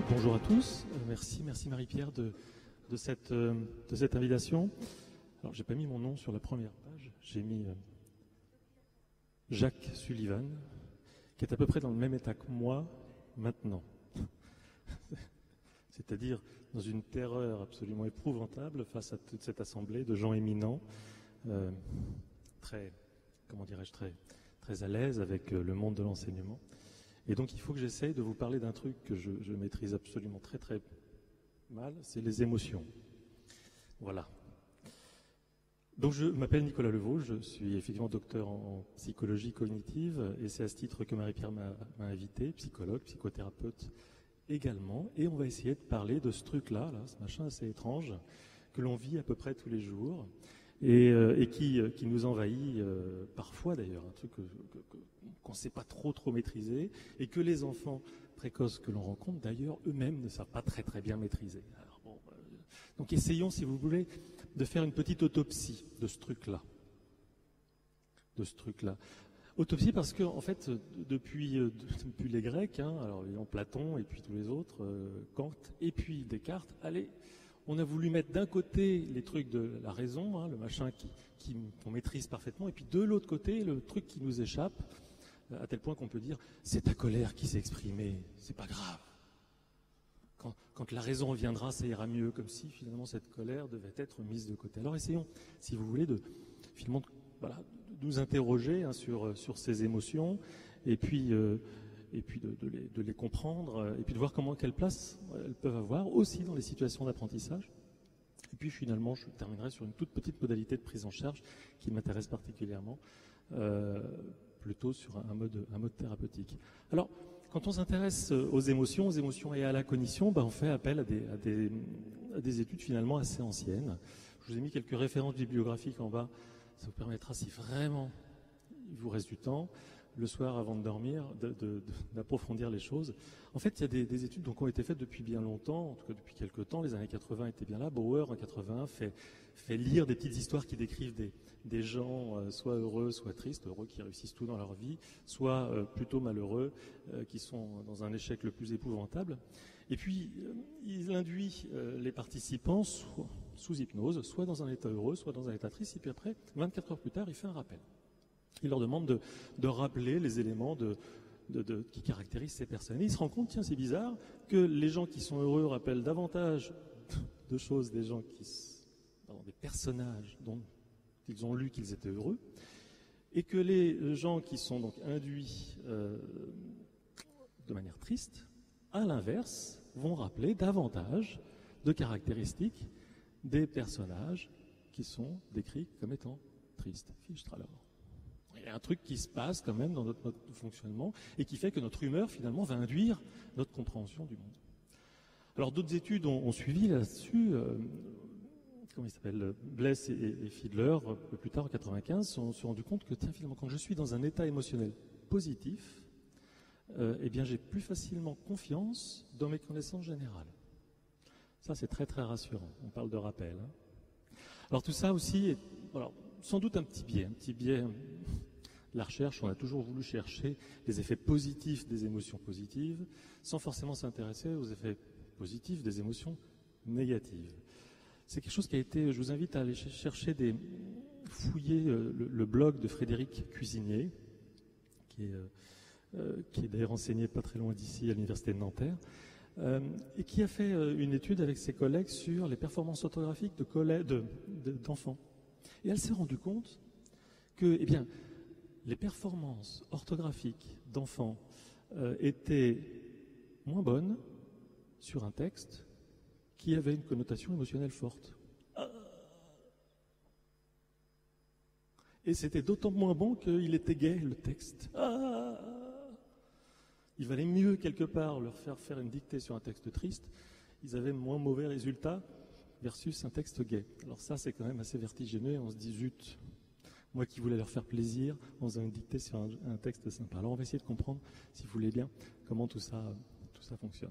Bonjour à tous. Merci Marie-Pierre de cette invitation. Alors, j'ai pas mis mon nom sur la première page. J'ai mis Jacques Sullivan, qui est à peu près dans le même état que moi maintenant. C'est-à-dire dans une terreur absolument épouvantable face à toute cette assemblée de gens éminents, très à l'aise avec le monde de l'enseignement. Et donc il faut que j'essaye de vous parler d'un truc que je maîtrise absolument très mal, c'est les émotions. Voilà. Donc je m'appelle Nicolas Levaux, je suis effectivement docteur en psychologie cognitive et c'est à ce titre que Marie-Pierre m'a invité, psychologue, psychothérapeute également. Et on va essayer de parler de ce truc-là, ce machin assez étrange que l'on vit à peu près tous les jours et qui nous envahit parfois d'ailleurs, un truc qu'on ne sait pas trop maîtriser et que les enfants précoces que l'on rencontre d'ailleurs eux-mêmes ne savent pas très bien maîtriser. Alors, donc essayons, si vous voulez, de faire une petite autopsie de ce truc-là. Autopsie parce que, en fait, depuis les Grecs, alors évidemment Platon et puis tous les autres, Kant et puis Descartes, on a voulu mettre d'un côté les trucs de la raison, le machin qu'on maîtrise parfaitement, et puis de l'autre côté le truc qui nous échappe, à tel point qu'on peut dire c'est ta colère qui s'est exprimée, c'est pas grave. Quand la raison reviendra, ça ira mieux, comme si finalement cette colère devait être mise de côté. Alors essayons, si vous voulez, de nous interroger sur ces émotions, et puis de les comprendre, et puis de voir quelle place elles peuvent avoir aussi dans les situations d'apprentissage. Et puis finalement, je terminerai sur une toute petite modalité de prise en charge qui m'intéresse particulièrement, plutôt sur un mode thérapeutique. Alors, quand on s'intéresse aux émotions et à la cognition, on fait appel à des études finalement assez anciennes. Je vous ai mis quelques références bibliographiques en bas. Ça vous permettra, si vraiment il vous reste du temps, le soir avant de dormir, d'approfondir les choses. En fait, il y a des études qui ont été faites depuis bien longtemps, en tout cas depuis quelques temps. Les années 80 étaient bien là. Bauer, en 81, fait lire des petites histoires qui décrivent des gens soit heureux, soit tristes, heureux qui réussissent tout dans leur vie, soit plutôt malheureux, qui sont dans un échec le plus épouvantable. Et puis, il induit les participants sous hypnose, soit dans un état heureux, soit dans un état triste, et puis après, 24 heures plus tard, il fait un rappel. Il leur demande de rappeler les éléments qui caractérisent ces personnes. Et il se rend compte, tiens, c'est bizarre, que les gens qui sont heureux rappellent davantage de choses des gens des personnages dont ils ont lu qu'ils étaient heureux, et que les gens qui sont donc induits de manière triste, à l'inverse, vont rappeler davantage de caractéristiques des personnages qui sont décrits comme étant tristes. Fichtre alors. Il y a un truc qui se passe quand même dans notre mode de fonctionnement et qui fait que notre humeur finalement va induire notre compréhension du monde. Alors d'autres études ont suivi là-dessus. Bless et Fiedler, un peu plus tard en 1995, se sont rendus compte que finalement quand je suis dans un état émotionnel positif, j'ai plus facilement confiance dans mes connaissances générales. Ça c'est très rassurant. On parle de rappel. Alors tout ça aussi est sans doute un petit biais. La recherche, on a toujours voulu chercher les effets positifs des émotions positives, sans forcément s'intéresser aux effets positifs des émotions négatives. C'est quelque chose qui a été, je vous invite à aller fouiller le blog de Frédéric Cuisinier, qui est d'ailleurs enseigné pas très loin d'ici à l'université de Nanterre, et qui a fait une étude avec ses collègues sur les performances orthographiques d'enfants. Et elle s'est rendue compte que, les performances orthographiques d'enfants étaient moins bonnes sur un texte qui avait une connotation émotionnelle forte. Et c'était d'autant moins bon qu'il était gai, le texte. Il valait mieux, quelque part, leur faire une dictée sur un texte triste. Ils avaient moins mauvais résultats versus un texte gai. Alors ça, c'est quand même assez vertigineux et on se dit, zut, moi qui voulais leur faire plaisir en faisant une dictée sur un texte sympa. Alors on va essayer de comprendre, si vous voulez bien, comment tout ça fonctionne.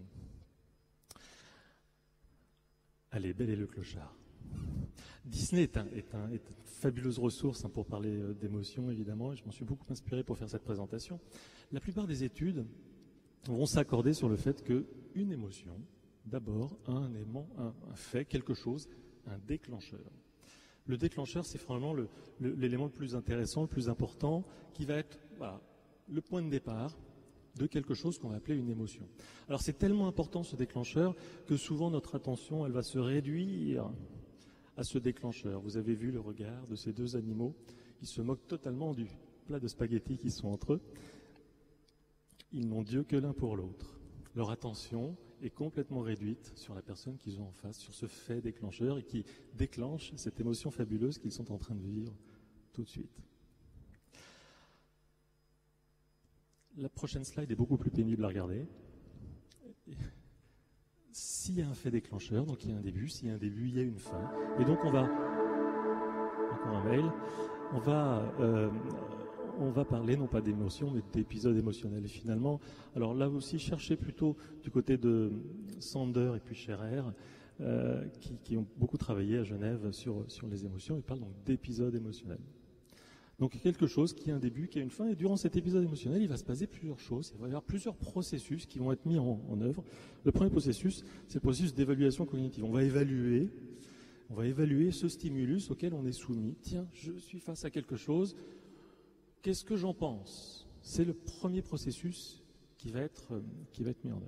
Allez, Belle et le clochard. Disney est une fabuleuse ressource pour parler d'émotions, évidemment, et je m'en suis beaucoup inspiré pour faire cette présentation. La plupart des études vont s'accorder sur le fait qu'une émotion, d'abord, a un fait, quelque chose, un déclencheur. Le déclencheur, c'est vraiment l'élément le plus intéressant, le plus important, qui va être le point de départ de quelque chose qu'on va appeler une émotion. Alors c'est tellement important ce déclencheur que souvent notre attention, elle va se réduire à ce déclencheur. Vous avez vu le regard de ces deux animaux, ils se moquent totalement du plat de spaghettis qui sont entre eux. Ils n'ont Dieu que l'un pour l'autre. Leur attention est complètement réduite sur la personne qu'ils ont en face, sur ce fait déclencheur et qui déclenche cette émotion fabuleuse qu'ils sont en train de vivre tout de suite. La prochaine slide est beaucoup plus pénible à regarder. S'il y a un fait déclencheur, donc il y a un début, s'il y a un début, il y a une fin. Et donc on va, encore un mail, on va parler non pas d'émotion, mais d'épisodes émotionnels. Et finalement, alors là aussi, cherchez plutôt du côté de Sander et puis Scherer, qui ont beaucoup travaillé à Genève sur les émotions. Ils parlent donc d'épisodes émotionnels. Donc quelque chose qui a un début, qui a une fin, et durant cet épisode émotionnel, il va se passer plusieurs choses, il va y avoir plusieurs processus qui vont être mis en œuvre. Le premier processus, c'est le processus d'évaluation cognitive. On va évaluer ce stimulus auquel on est soumis. Tiens, je suis face à quelque chose, qu'est-ce que j'en pense? C'est le premier processus qui va être mis en œuvre.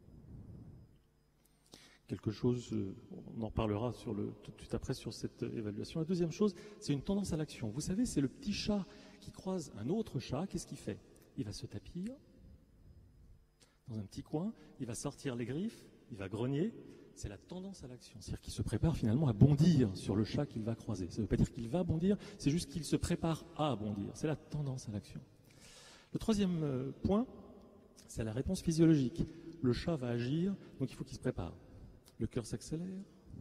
Quelque chose, on en parlera tout de suite après sur cette évaluation. La deuxième chose, c'est une tendance à l'action. Vous savez, c'est le petit chat qui croise un autre chat, qu'est-ce qu'il fait? Il va se tapir dans un petit coin, il va sortir les griffes, il va grogner. C'est la tendance à l'action, c'est-à-dire qu'il se prépare finalement à bondir sur le chat qu'il va croiser. Ça ne veut pas dire qu'il va bondir, c'est juste qu'il se prépare à bondir. C'est la tendance à l'action. Le troisième point, c'est la réponse physiologique. Le chat va agir, donc il faut qu'il se prépare. Le cœur s'accélère,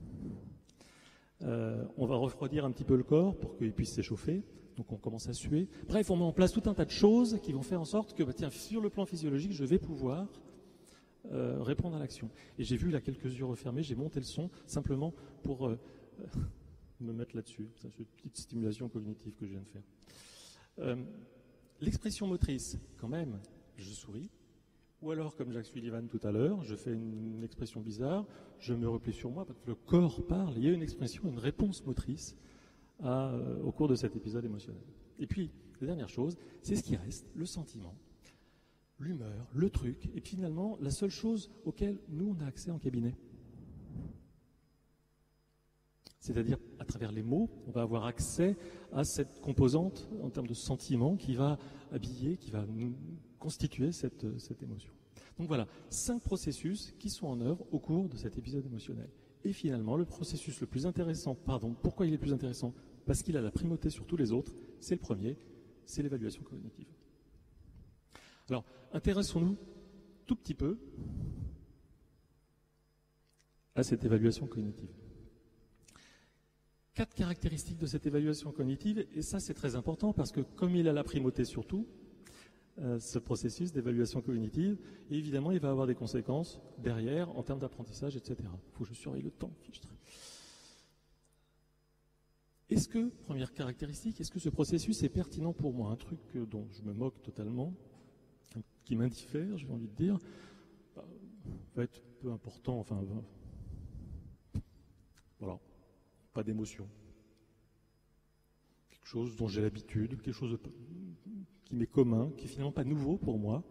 on va refroidir un petit peu le corps pour qu'il puisse s'échauffer, donc on commence à suer. Bref, on met en place tout un tas de choses qui vont faire en sorte que, sur le plan physiologique, je vais pouvoir répondre à l'action. Et j'ai vu là quelques yeux refermés, j'ai monté le son simplement pour me mettre là-dessus. C'est une petite stimulation cognitive que je viens de faire. L'expression motrice, quand même, je souris. Ou alors, comme Jacques Sullivan tout à l'heure, je fais une expression bizarre, je me replie sur moi parce que le corps parle, il y a une expression, une réponse motrice au cours de cet épisode émotionnel. Et puis, la dernière chose, c'est ce qui reste, le sentiment, l'humeur, le truc, et puis finalement, la seule chose auquel nous, on a accès en cabinet. C'est-à-dire, à travers les mots, on va avoir accès à cette composante en termes de sentiment qui va habiller, qui va nous constituer cette émotion. Donc voilà, 5 processus qui sont en œuvre au cours de cet épisode émotionnel. Et finalement, le processus le plus intéressant, pourquoi il est plus intéressant? Parce qu'il a la primauté sur tous les autres, c'est le premier, c'est l'évaluation cognitive. Alors, intéressons-nous tout petit peu à cette évaluation cognitive. 4 caractéristiques de cette évaluation cognitive, et ça c'est très important parce que comme il a la primauté sur tout, ce processus d'évaluation cognitive, et évidemment il va avoir des conséquences derrière en termes d'apprentissage, etc. Il faut que je surveille le temps. Est-ce que, première caractéristique, est-ce que ce processus est pertinent pour moi? Un truc dont je me moque totalement, qui m'indiffère, j'ai envie de dire, va être peu important, voilà, pas d'émotion. Quelque chose dont j'ai l'habitude, quelque chose qui m'est commun, qui est finalement pas nouveau pour moi.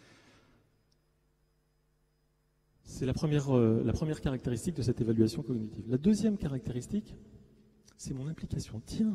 C'est la première caractéristique de cette évaluation cognitive. La deuxième caractéristique, c'est mon implication. Tiens,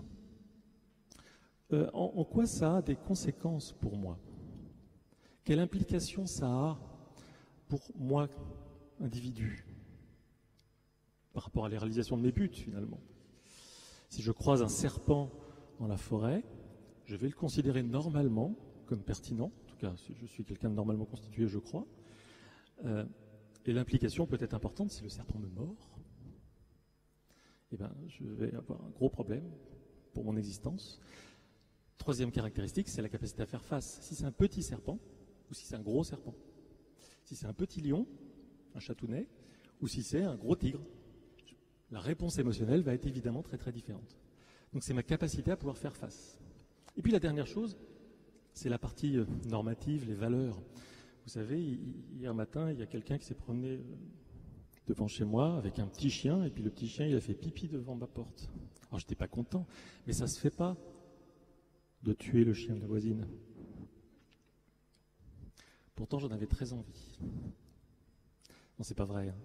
en quoi ça a des conséquences pour moi? Quelle implication ça a pour moi, individu, par rapport à la réalisation de mes buts, finalement? Si je croise un serpent dans la forêt, je vais le considérer normalement comme pertinent. En tout cas, si je suis quelqu'un de normalement constitué, je crois. Et l'implication peut être importante. Si le serpent me mord, je vais avoir un gros problème pour mon existence. Troisième caractéristique, c'est la capacité à faire face. Si c'est un petit serpent ou si c'est un gros serpent. Si c'est un petit lion, un chatounet, ou si c'est un gros tigre. La réponse émotionnelle va être évidemment très très différente. Donc c'est ma capacité à pouvoir faire face. Et puis la dernière chose, c'est la partie normative, les valeurs. Vous savez, hier matin, il y a quelqu'un qui s'est promené devant chez moi avec un petit chien, et puis le petit chien, il a fait pipi devant ma porte. Alors, je n'étais pas content, mais ça ne se fait pas de tuer le chien de la voisine. Pourtant, j'en avais très envie. Non, c'est pas vrai.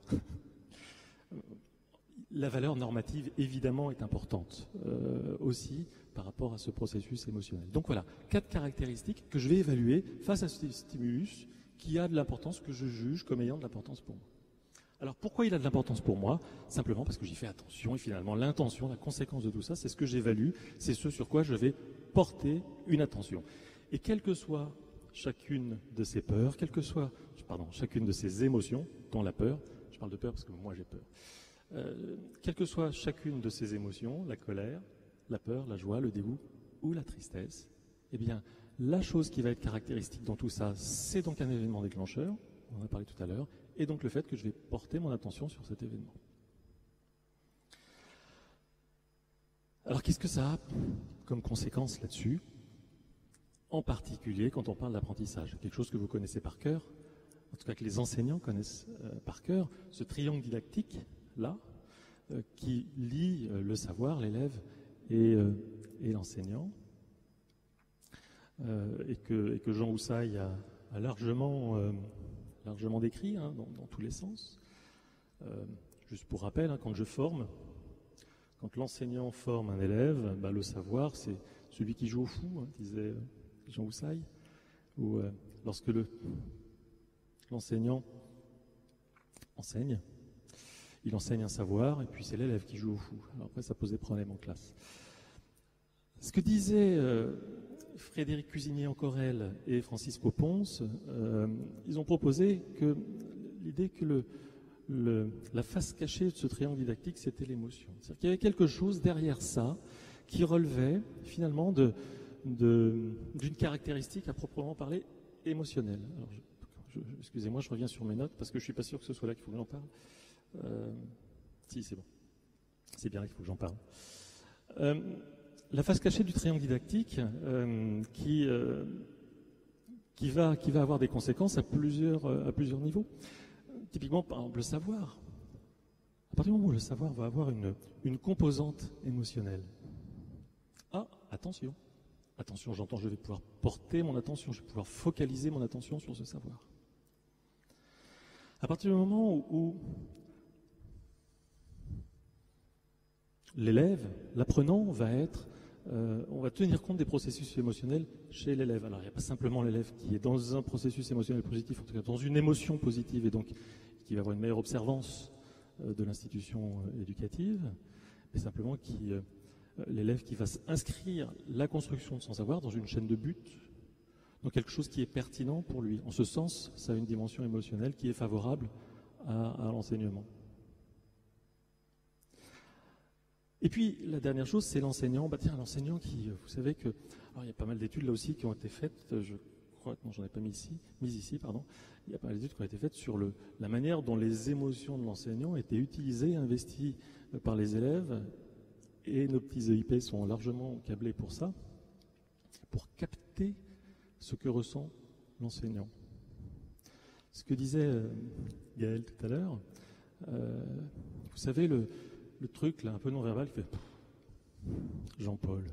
La valeur normative, évidemment, est importante aussi par rapport à ce processus émotionnel. Donc voilà, 4 caractéristiques que je vais évaluer face à ce stimulus qui a de l'importance, que je juge comme ayant de l'importance pour moi. Alors pourquoi il a de l'importance pour moi? Simplement parce que j'y fais attention, et finalement l'intention, la conséquence de tout ça, c'est ce que j'évalue, c'est ce sur quoi je vais porter une attention. Et quelle que soit chacune de ces peurs, chacune de ces émotions, dont la peur, je parle de peur parce que moi j'ai peur, quelle que soit chacune de ces émotions, la colère, la peur, la joie, le dégoût ou la tristesse, eh bien, la chose qui va être caractéristique dans tout ça, c'est donc un événement déclencheur, on en a parlé tout à l'heure, et donc le fait que je vais porter mon attention sur cet événement. Alors qu'est-ce que ça a comme conséquence là-dessus? En particulier quand on parle d'apprentissage, quelque chose que vous connaissez par cœur, en tout cas que les enseignants connaissent par cœur, ce triangle didactique-là, qui lie le savoir, l'élève et l'enseignant, et que Jean Houssaye a largement décrit dans tous les sens. Juste pour rappel, quand l'enseignant forme un élève, le savoir, c'est celui qui joue au fou, disait Jean Houssaye, ou lorsque l'enseignant enseigne, il enseigne un savoir, et puis c'est l'élève qui joue au fou. Alors après, ça posait problème en classe. Ce que disaient Frédéric Cusigné-Ancorel et Francisco Pons, ils ont proposé que l'idée que la face cachée de ce triangle didactique, c'était l'émotion. C'est-à-dire qu'il y avait quelque chose derrière ça qui relevait finalement d'une caractéristique à proprement parler émotionnelle. Alors, excusez-moi, je reviens sur mes notes parce que je ne suis pas sûr que ce soit là qu'il faut que j'en parle. Si, c'est bon. C'est bien là qu'il faut que j'en parle. La face cachée du triangle didactique qui va avoir des conséquences à plusieurs niveaux. Typiquement, par exemple, le savoir. À partir du moment où le savoir va avoir une composante émotionnelle. Ah, attention, j'entends, je vais pouvoir porter mon attention, je vais pouvoir focaliser mon attention sur ce savoir. À partir du moment où l'élève, l'apprenant, on va tenir compte des processus émotionnels chez l'élève. Alors, il n'y a pas simplement l'élève qui est dans un processus émotionnel positif, en tout cas dans une émotion positive, et donc qui va avoir une meilleure observance de l'institution éducative, mais simplement l'élève qui va inscrire la construction de son savoir dans une chaîne de buts, dans quelque chose qui est pertinent pour lui. En ce sens, ça a une dimension émotionnelle qui est favorable à l'enseignement. Et puis, la dernière chose, c'est l'enseignant. L'enseignant qui, vous savez que... Alors, il y a pas mal d'études là aussi qui ont été faites, je crois, non, j'en ai pas mis ici, il y a pas mal d'études qui ont été faites sur la manière dont les émotions de l'enseignant étaient utilisées, investies par les élèves, et nos petits EIP sont largement câblés pour ça, pour capter ce que ressent l'enseignant. Ce que disait Gaël tout à l'heure, vous savez, le truc là, un peu non-verbal, qui fait Jean-Paul.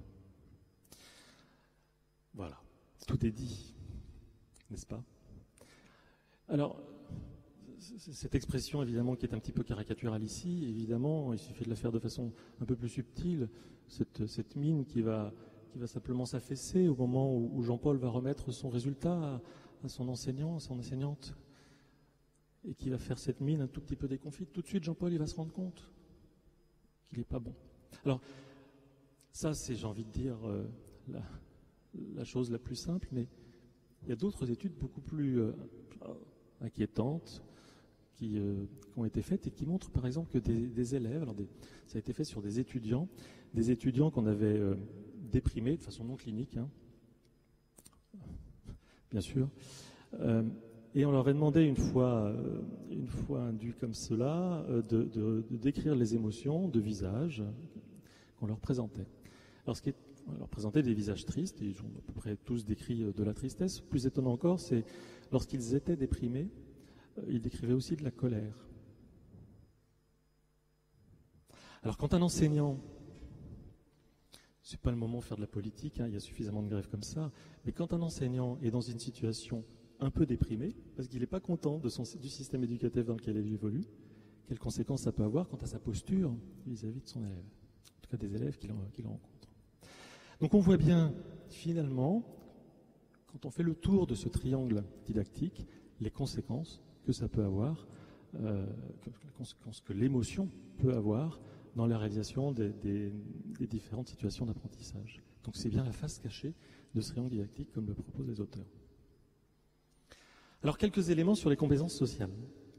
Voilà, tout est dit, n'est-ce pas? Alors, cette expression, évidemment, qui est un petit peu caricaturale ici, évidemment, il suffit de la faire de façon un peu plus subtile, cette mine qui va simplement s'affaisser au moment où Jean-Paul va remettre son résultat à son enseignant, à son enseignante, et qui va faire cette mine un tout petit peu déconfite. Tout de suite, Jean-Paul, il va se rendre compte qu'il n'est pas bon. Alors, ça, c'est, j'ai envie de dire, la chose la plus simple, mais il y a d'autres études beaucoup plus inquiétantes qui ont été faites et qui montrent, par exemple, que des élèves, ça a été fait sur des étudiants qu'on avait déprimés de façon non clinique, bien sûr, et on leur avait demandé une fois induit comme cela, de décrire les émotions de visage qu'on leur présentait. Alors ce qui est On leur présentait des visages tristes, et ils ont à peu près tous décrit de la tristesse. Plus étonnant encore, c'est lorsqu'ils étaient déprimés, ils décrivaient aussi de la colère. Alors quand un enseignant, c'est pas le moment de faire de la politique, il y a suffisamment de grèves comme ça, mais quand un enseignant est dans une situation un peu déprimée, parce qu'il n'est pas content du système éducatif dans lequel il évolue, quelles conséquences ça peut avoir quant à sa posture vis-à-vis de son élève, en tout cas des élèves qu'il rencontre. Donc on voit bien, finalement, quand on fait le tour de ce triangle didactique, les conséquences que ça peut avoir, les conséquences que l'émotion peut avoir dans la réalisation des différentes situations d'apprentissage. Donc c'est bien la face cachée de ce triangle didactique, comme le proposent les auteurs. Alors quelques éléments sur les compétences sociales.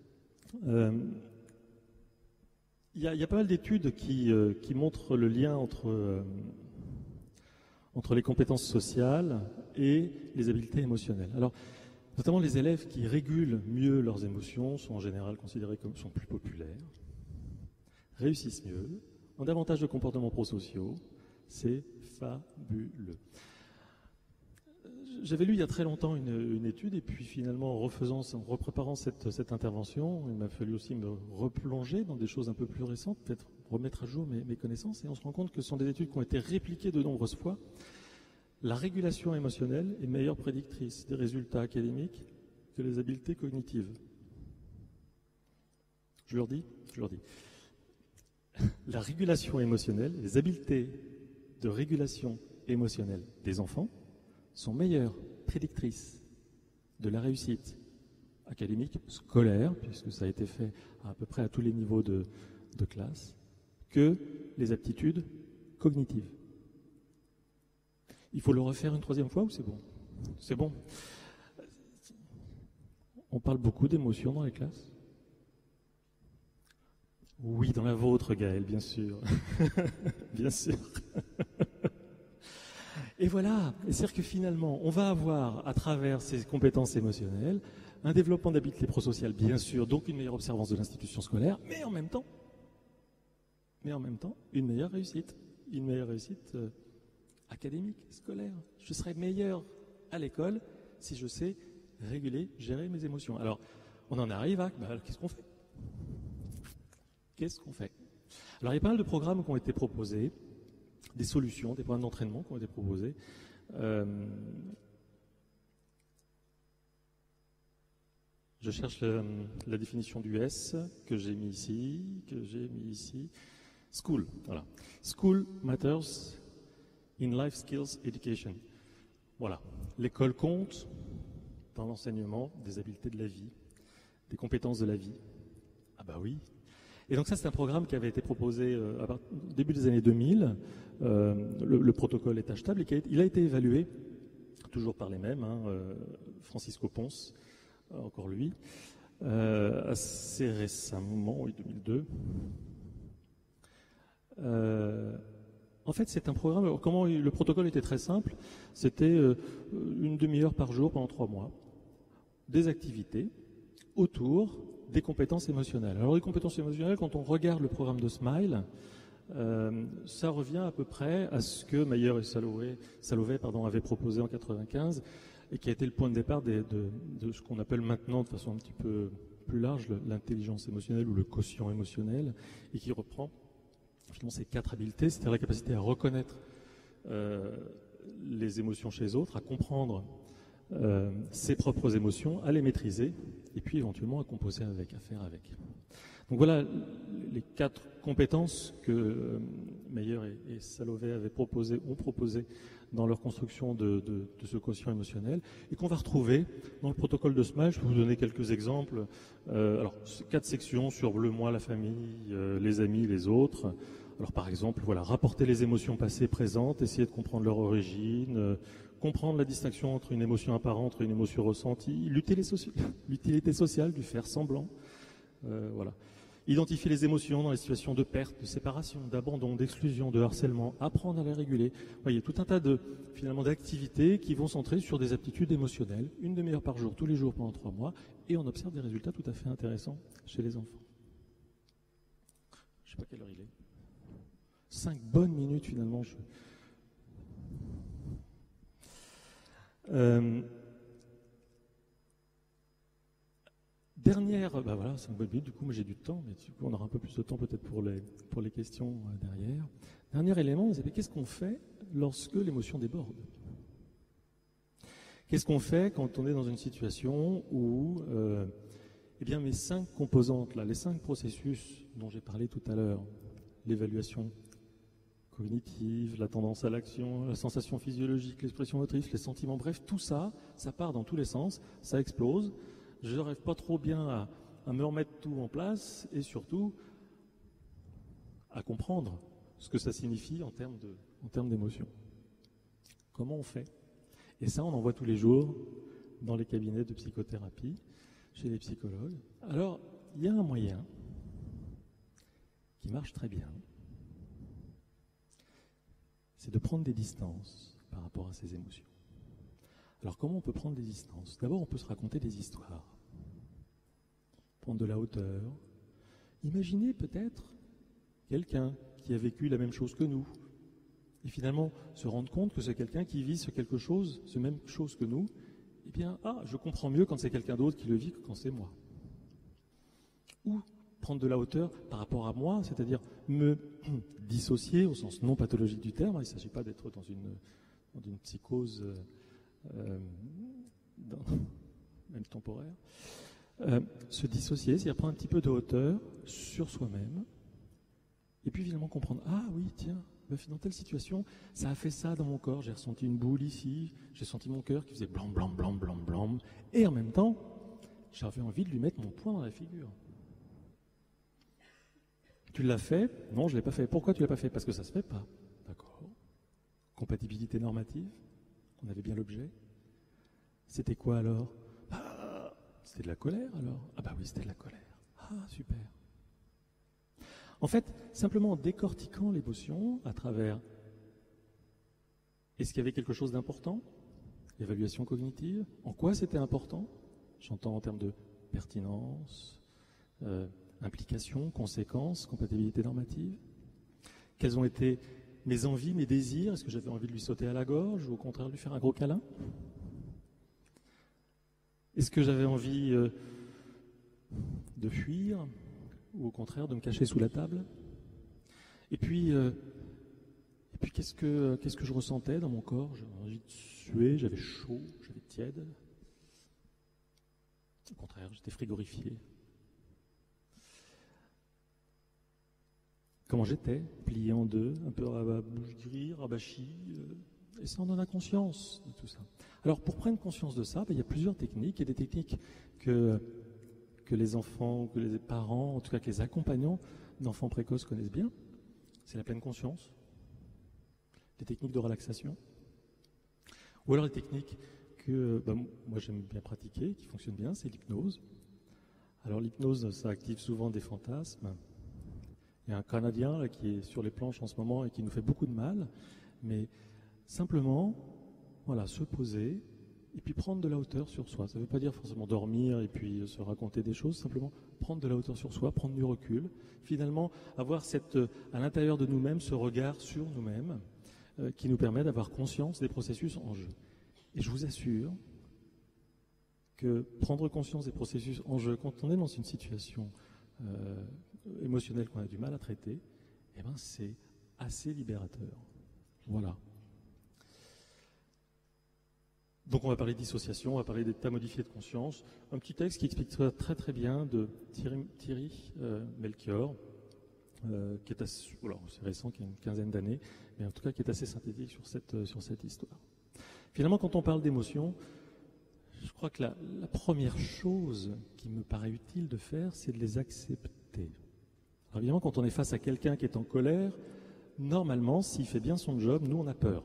Il y a pas mal d'études qui montrent le lien entre les compétences sociales et les habiletés émotionnelles. Alors, notamment les élèves qui régulent mieux leurs émotions sont en général considérés comme sont plus populaires, réussissent mieux, ont davantage de comportements prosociaux. C'est fabuleux. J'avais lu il y a très longtemps une étude, et puis finalement, en repréparant cette intervention, il m'a fallu aussi me replonger dans des choses un peu plus récentes, peut-être remettre à jour mes connaissances, et on se rend compte que ce sont des études qui ont été répliquées de nombreuses fois. La régulation émotionnelle est meilleure prédictrice des résultats académiques que les habiletés cognitives. Je leur dis. La régulation émotionnelle, les habiletés de régulation émotionnelle des enfants sont meilleures prédictrices de la réussite académique, scolaire, puisque ça a été fait à peu près à tous les niveaux de classe, que les aptitudes cognitives. Il faut le refaire une troisième fois ou c'est bon? C'est bon. On parle beaucoup d'émotions dans les classes? Oui, dans la vôtre, Gaël, bien sûr. Bien sûr. Et voilà, c'est-à-dire que finalement, on va avoir, à travers ces compétences émotionnelles, un développement d'habiletés prosociales, bien sûr, donc une meilleure observance de l'institution scolaire, mais en même temps, une meilleure réussite académique, scolaire. Je serai meilleur à l'école si je sais réguler, gérer mes émotions. Alors, on en arrive à, qu'est-ce qu'on fait? Alors, il y a pas mal de programmes qui ont été proposés, des solutions, des programmes d'entraînement qui ont été proposés. Je cherche la définition du S que j'ai mis ici. School, voilà. School matters in life skills education. Voilà. L'école compte dans l'enseignement des habiletés de la vie, des compétences de la vie. Ah bah oui. Et donc ça, c'est un programme qui avait été proposé au début des années 2000. Le protocole est achetable et il a été évalué, toujours par les mêmes, Francisco Ponce, encore lui, assez récemment, oui, 2002. En fait, c'est un programme. Le protocole était très simple. C'était une demi-heure par jour pendant 3 mois, des activités autour des compétences émotionnelles. Alors, les compétences émotionnelles, quand on regarde le programme de Smile, ça revient à peu près à ce que Mayer et Salovey avaient proposé en 1995 et qui a été le point de départ de ce qu'on appelle maintenant, de façon un petit peu plus large, l'intelligence émotionnelle ou le quotient émotionnel, et qui reprend finalement ces 4 habiletés, c'est-à-dire la capacité à reconnaître les émotions chez les autres, à comprendre ses propres émotions, à les maîtriser, et puis éventuellement à composer avec, à faire avec. Donc voilà les 4 compétences que Mayer et Salovey ont proposé dans leur construction de ce quotient émotionnel, et qu'on va retrouver dans le protocole de Smile. Je vais vous donner quelques exemples. Alors, 4 sections sur le moi, la famille, les amis, les autres. Alors par exemple, voilà, rapporter les émotions passées et présentes, essayer de comprendre leur origine, comprendre la distinction entre une émotion apparente et une émotion ressentie, l'utilité sociale du faire semblant, voilà. Identifier les émotions dans les situations de perte, de séparation, d'abandon, d'exclusion, de harcèlement, apprendre à les réguler. Vous voyez, tout un tas d'activités qui vont centrer sur des aptitudes émotionnelles, une demi-heure par jour, tous les jours pendant 3 mois, et on observe des résultats tout à fait intéressants chez les enfants. Je ne sais pas quelle heure il est. 5 bonnes minutes finalement. Dernière, bah voilà, 5 bonnes minutes, du coup, moi j'ai du temps, mais du coup, on aura un peu plus de temps peut-être pour les questions derrière. Dernier élément, c'est qu'est-ce qu'on fait lorsque l'émotion déborde? Qu'est-ce qu'on fait quand on est dans une situation où eh bien, mes 5 composantes, là, les 5 processus dont j'ai parlé tout à l'heure, l'évaluation cognitive, la tendance à l'action, la sensation physiologique, l'expression motrice, les sentiments, bref, tout ça, ça part dans tous les sens, ça explose. Je n'arrive pas trop bien à me remettre tout en place et surtout à comprendre ce que ça signifie en termes d'émotion. Comment on fait? Et ça, on en voit tous les jours dans les cabinets de psychothérapie, chez les psychologues. Alors, il y a un moyen qui marche très bien. C'est de prendre des distances par rapport à ces émotions. Alors comment on peut prendre des distances? D'abord, on peut se raconter des histoires. Prendre de la hauteur. Imaginez peut-être quelqu'un qui a vécu la même chose que nous. Et finalement, se rendre compte que c'est quelqu'un qui vit ce quelque chose, ce même chose que nous. Eh bien, je comprends mieux quand c'est quelqu'un d'autre qui le vit que quand c'est moi. Ou prendre de la hauteur par rapport à moi, c'est-à-dire me dissocier au sens non pathologique du terme. Il ne s'agit pas d'être dans une psychose même temporaire. Se dissocier, c'est-à-dire prendre un petit peu de hauteur sur soi-même, et puis finalement comprendre, oui, tiens, dans telle situation, ça a fait ça dans mon corps, j'ai ressenti une boule ici, j'ai senti mon cœur qui faisait blanc, blanc, blanc, blanc, blanc, et en même temps, j'avais envie de lui mettre mon poing dans la figure. Tu l'as fait? Non, je ne l'ai pas fait. Pourquoi tu ne l'as pas fait? Parce que ça ne se fait pas. D'accord. Compatibilité normative? On avait bien l'objet. C'était quoi alors? C'était de la colère alors? Oui, c'était de la colère. Super. En fait, simplement en décortiquant l'émotion à travers est-ce qu'il y avait quelque chose d'important? L'évaluation cognitive. En quoi c'était important? J'entends en termes de pertinence, implication, conséquences, compatibilité normative. Quelles ont été mes envies, mes désirs? Est-ce que j'avais envie de lui sauter à la gorge ou au contraire de lui faire un gros câlin? Est-ce que j'avais envie de fuir ou au contraire de me cacher sous la table? Et puis qu'est-ce que je ressentais dans mon corps? J'avais envie de suer, j'avais chaud, j'avais tiède. Au contraire, j'étais frigorifié. Comment j'étais? Plié en deux, un peu rabachi. Et ça, on en a conscience de tout ça. Alors, pour prendre conscience de ça, il y a plusieurs techniques. Il y a des techniques que les enfants, que les parents, en tout cas que les accompagnants d'enfants précoces connaissent bien. C'est la pleine conscience, les techniques de relaxation, ou alors les techniques que moi j'aime bien pratiquer, qui fonctionnent bien, c'est l'hypnose. Alors l'hypnose, ça active souvent des fantasmes. Il y a un Canadien là, qui est sur les planches en ce moment et qui nous fait beaucoup de mal, mais simplement, se poser et puis prendre de la hauteur sur soi. Ça ne veut pas dire forcément dormir et puis se raconter des choses, simplement prendre de la hauteur sur soi, prendre du recul, finalement avoir à l'intérieur de nous-mêmes ce regard sur nous-mêmes qui nous permet d'avoir conscience des processus en jeu. Et je vous assure que prendre conscience des processus en jeu, quand on est dans une situation émotionnelle qu'on a du mal à traiter, c'est assez libérateur. Voilà. Donc on va parler de dissociation, on va parler d'état modifié de conscience. Un petit texte qui explique ça très très bien de Thierry Melchior, qui est assez, c'est récent, qui a une quinzaine d'années, mais en tout cas qui est assez synthétique sur cette histoire. Finalement, quand on parle d'émotion, je crois que la première chose qui me paraît utile de faire, c'est de les accepter. Alors évidemment, quand on est face à quelqu'un qui est en colère, normalement, s'il fait bien son job, nous on a peur.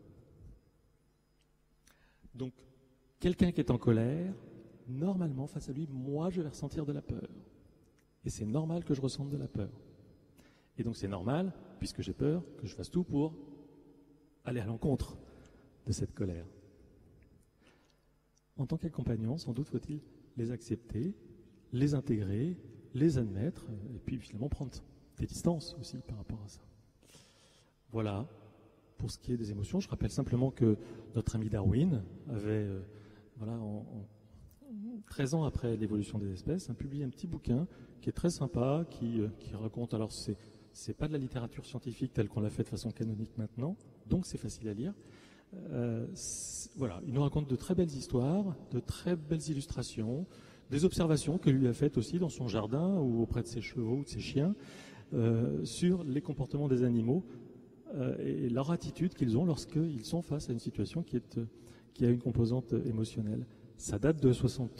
Donc, quelqu'un qui est en colère, normalement, face à lui, moi, je vais ressentir de la peur. Et c'est normal que je ressente de la peur. Et donc, c'est normal, puisque j'ai peur, que je fasse tout pour aller à l'encontre de cette colère. En tant qu'accompagnant, sans doute faut-il les accepter, les intégrer, les admettre, et puis finalement prendre des distances aussi par rapport à ça. Voilà pour ce qui est des émotions, je rappelle simplement que notre ami Darwin avait, voilà, 13 ans après l'évolution des espèces, publié un petit bouquin qui est très sympa, qui raconte, alors c'est pas de la littérature scientifique telle qu'on l'a fait de façon canonique maintenant, donc c'est facile à lire. Voilà, il nous raconte de très belles histoires, de très belles illustrations, des observations que lui a faites aussi dans son jardin ou auprès de ses chevaux ou de ses chiens sur les comportements des animaux et leur attitude qu'ils ont lorsqu'ils sont face à une situation qui a une composante émotionnelle. Ça date de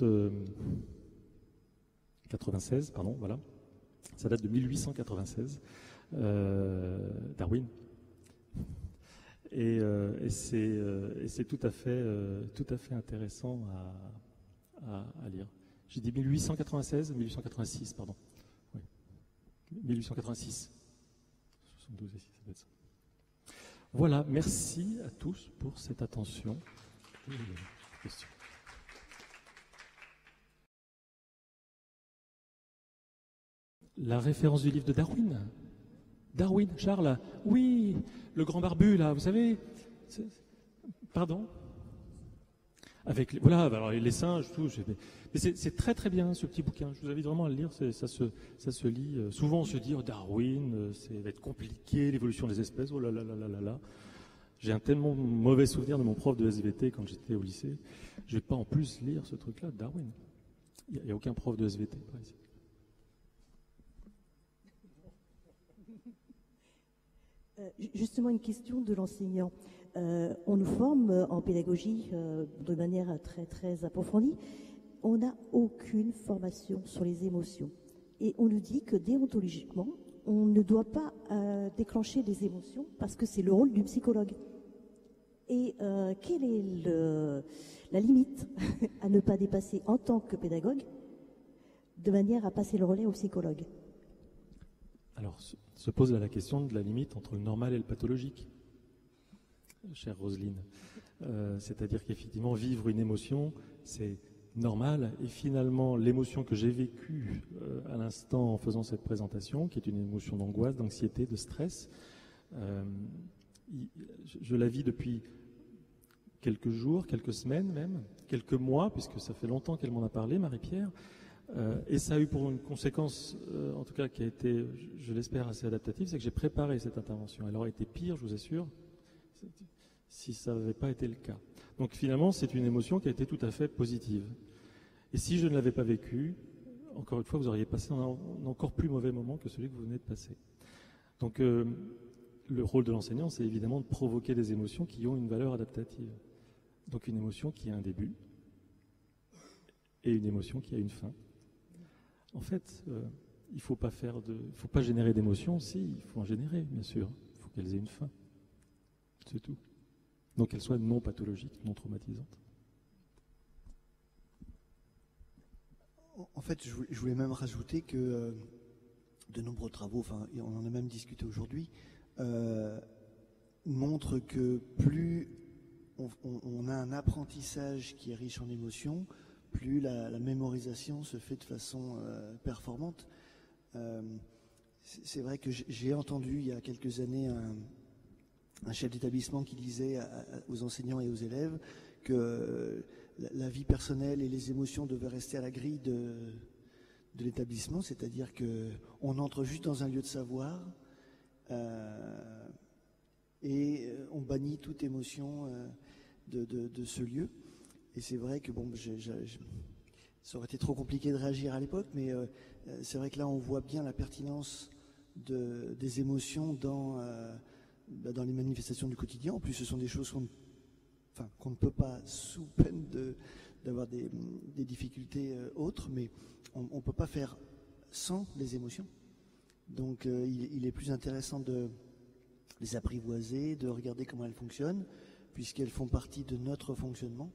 96, pardon, voilà. Ça date de 1896, Darwin. Et c'est tout à fait intéressant à lire. J'ai dit 1896, 1886, pardon. Oui. 1886. 72 ici, ça doit être ça. Voilà, merci à tous pour cette attention. Question. La référence du livre de Darwin. Darwin, Charles. Oui, le grand barbu, là, vous savez. Pardon. Avec voilà, alors les singes, tout. Mais c'est très très bien ce petit bouquin. Je vous invite vraiment à le lire. Ça se lit. Souvent on se dit Darwin, ça va être compliqué, l'évolution des espèces. Oh là là là là là là. J'ai un tellement mauvais souvenir de mon prof de SVT quand j'étais au lycée. Je vais pas en plus lire ce truc-là, Darwin. Il n'y a aucun prof de SVT par ici. Justement, une question de l'enseignant. On nous forme en pédagogie de manière très, très approfondie. On n'a aucune formation sur les émotions. Et on nous dit que déontologiquement, on ne doit pas déclencher des émotions parce que c'est le rôle du psychologue. Et quelle est la limite à ne pas dépasser en tant que pédagogue de manière à passer le relais au psychologue ? Alors, se pose là la question de la limite entre le normal et le pathologique, chère Roselyne. C'est-à-dire qu'effectivement, vivre une émotion, c'est normal. Et finalement, l'émotion que j'ai vécue à l'instant en faisant cette présentation, qui est une émotion d'angoisse, d'anxiété, de stress, je la vis depuis quelques jours, quelques semaines même, quelques mois, puisque ça fait longtemps qu'elle m'en a parlé, Marie-Pierre. Et ça a eu pour une conséquence, en tout cas qui a été, je l'espère, assez adaptative, c'est que j'ai préparé cette intervention. Elle aurait été pire, je vous assure, si ça n'avait pas été le cas. Donc finalement, c'est une émotion qui a été tout à fait positive. Et si je ne l'avais pas vécue, encore une fois, vous auriez passé un encore plus mauvais moment que celui que vous venez de passer. Donc le rôle de l'enseignant, c'est évidemment de provoquer des émotions qui ont une valeur adaptative. Donc une émotion qui a un début et une émotion qui a une fin. En fait, il ne faut pas générer d'émotions, si, il faut en générer, bien sûr. Il faut qu'elles aient une fin. C'est tout. Donc qu'elles soient non pathologiques, non traumatisantes. En fait, je voulais même rajouter que de nombreux travaux, enfin, on en a même discuté aujourd'hui, montrent que plus on a un apprentissage qui est riche en émotions, plus la mémorisation se fait de façon performante. C'est vrai que j'ai entendu il y a quelques années un chef d'établissement qui disait aux enseignants et aux élèves que la vie personnelle et les émotions devaient rester à la grille de l'établissement, c'est-à-dire qu'on entre juste dans un lieu de savoir et on bannit toute émotion de ce lieu. Et c'est vrai que ça aurait été trop compliqué de réagir à l'époque, mais c'est vrai que là on voit bien la pertinence des émotions dans les manifestations du quotidien. En plus, ce sont des choses qu'on ne peut pas, sous peine d'avoir des difficultés autres, mais on ne peut pas faire sans les émotions. Donc il est plus intéressant de les apprivoiser, de regarder comment elles fonctionnent, puisqu'elles font partie de notre fonctionnement.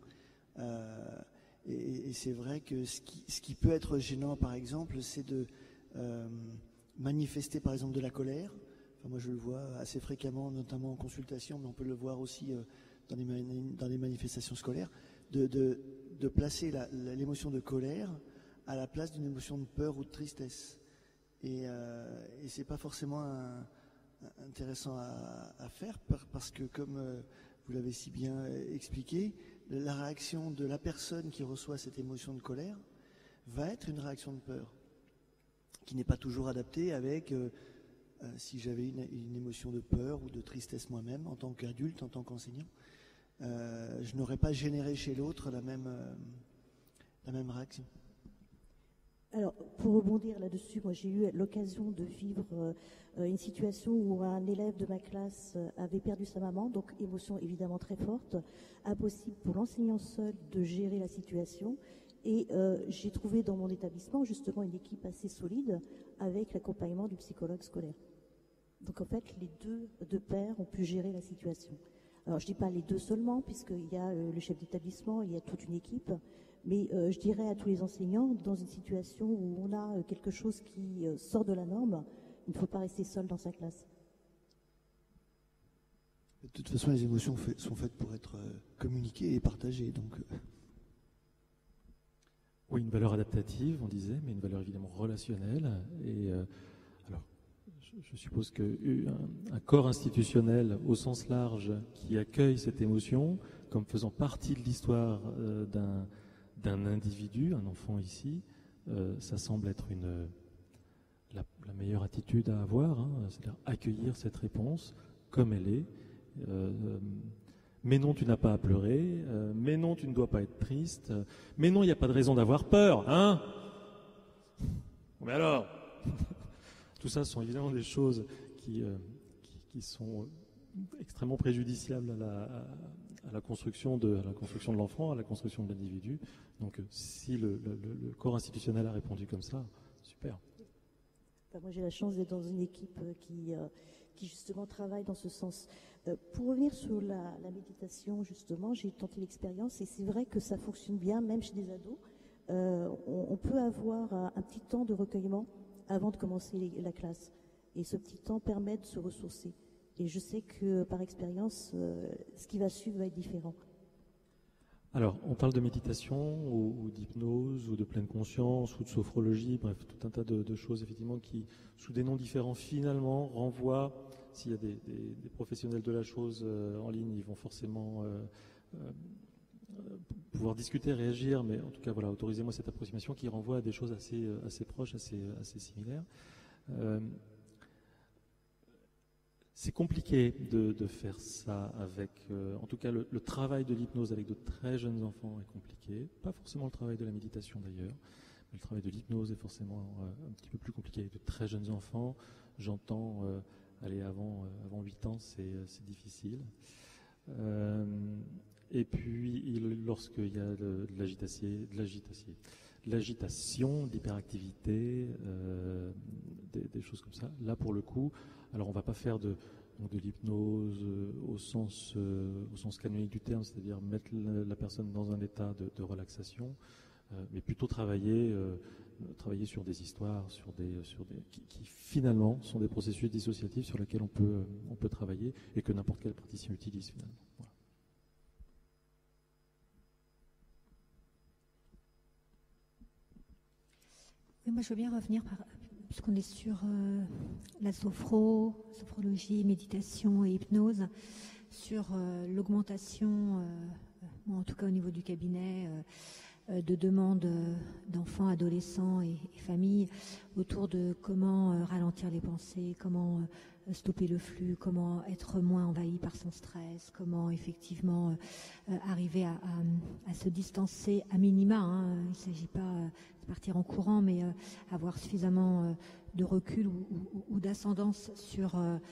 Et c'est vrai que ce qui peut être gênant, par exemple, c'est de manifester, par exemple, de la colère. Enfin, moi, je le vois assez fréquemment, notamment en consultation, mais on peut le voir aussi dans les manifestations scolaires, de placer l'émotion de colère à la place d'une émotion de peur ou de tristesse. Et c'est pas forcément intéressant à faire parce que, comme vous l'avez si bien expliqué, la réaction de la personne qui reçoit cette émotion de colère va être une réaction de peur, qui n'est pas toujours adaptée avec, si j'avais une émotion de peur ou de tristesse moi-même, en tant qu'adulte, en tant qu'enseignant, je n'aurais pas généré chez l'autre la même réaction. Alors, pour rebondir là-dessus, moi j'ai eu l'occasion de vivre une situation où un élève de ma classe avait perdu sa maman, donc émotion évidemment très forte, impossible pour l'enseignant seul de gérer la situation. Et j'ai trouvé dans mon établissement justement une équipe assez solide avec l'accompagnement du psychologue scolaire. Donc en fait, les deux pairs ont pu gérer la situation. Alors je dis pas les deux seulement, puisqu'il y a le chef d'établissement, il y a toute une équipe, mais je dirais à tous les enseignants, dans une situation où on a quelque chose qui sort de la norme, il ne faut pas rester seul dans sa classe. De toute façon, les émotions sont faites pour être communiquées et partagées, donc... Oui, une valeur adaptative, on disait, mais une valeur évidemment relationnelle. Et alors, je suppose qu'un corps institutionnel au sens large qui accueille cette émotion comme faisant partie de l'histoire d'un individu, un enfant ici, ça semble être la meilleure attitude à avoir, hein, c'est-à-dire accueillir cette réponse comme elle est. Mais non, tu n'as pas à pleurer. Mais non, tu ne dois pas être triste. Mais non, il n'y a pas de raison d'avoir peur, hein? Mais alors, tout ça sont évidemment des choses qui sont extrêmement préjudiciables à la construction de l'enfant, à la construction de l'individu. Donc, si le corps institutionnel a répondu comme ça, super. Enfin, moi, j'ai la chance d'être dans une équipe qui justement travaille dans ce sens. Pour revenir sur la méditation, justement, j'ai tenté l'expérience et c'est vrai que ça fonctionne bien, même chez des ados. On peut avoir un petit temps de recueillement avant de commencer la classe. Et ce petit temps permet de se ressourcer. Et je sais que par expérience, ce qui va suivre va être différent. Alors, on parle de méditation ou d'hypnose ou de pleine conscience ou de sophrologie, bref, tout un tas de choses effectivement qui, sous des noms différents, finalement renvoient, s'il y a des professionnels de la chose en ligne, ils vont forcément pouvoir discuter, réagir, mais en tout cas, voilà, autorisez-moi cette approximation qui renvoie à des choses assez proches, assez similaires. C'est compliqué de faire ça avec, en tout cas le travail de l'hypnose avec de très jeunes enfants est compliqué, pas forcément le travail de la méditation d'ailleurs, mais le travail de l'hypnose est forcément un petit peu plus compliqué avec de très jeunes enfants. J'entends, aller avant 8 ans, c'est difficile. Et puis lorsqu'il y a de l'agitation, de l'hyperactivité, des choses comme ça, là pour le coup, alors on ne va pas faire de l'hypnose au sens canonique du terme, c'est-à-dire mettre la personne dans un état de relaxation, mais plutôt travailler sur des histoires, qui finalement sont des processus dissociatifs sur lesquels on peut travailler et que n'importe quel praticien utilise finalement. Voilà. Oui, moi je veux bien revenir puisqu'on est sur la sophrologie, méditation et hypnose, sur l'augmentation, en tout cas au niveau du cabinet, de demandes d'enfants, adolescents et familles autour de comment ralentir les pensées, comment stopper le flux, comment être moins envahi par son stress, comment effectivement arriver à se distancer à minima. Il ne s'agit pas de partir en courant, mais avoir suffisamment de recul ou d'ascendance sur